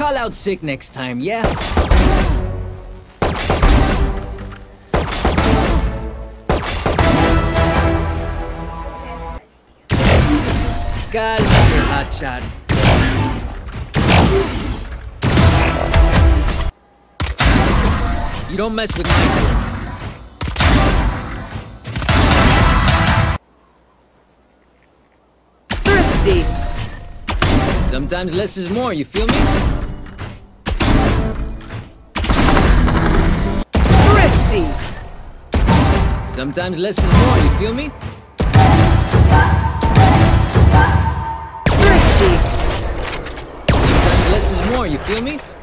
Call out sick next time, yeah? Calma, hotshot. You don't mess with my crew. Thrifty. Sometimes less is more, you feel me? Thrifty. Sometimes less is more, you feel me? Thrifty. Sometimes less is more, you feel me?